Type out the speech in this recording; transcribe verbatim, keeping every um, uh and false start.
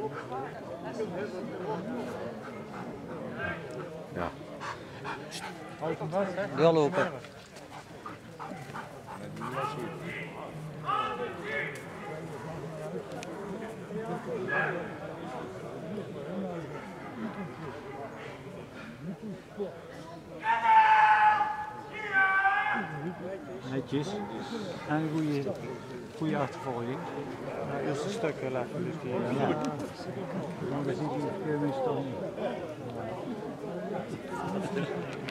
Ja. Deur lopen. Netjes. En een goede, goede achtervolging. Ja, eerste stuk leggen, dus die... Ja. Dan ziet hij het meestal niet.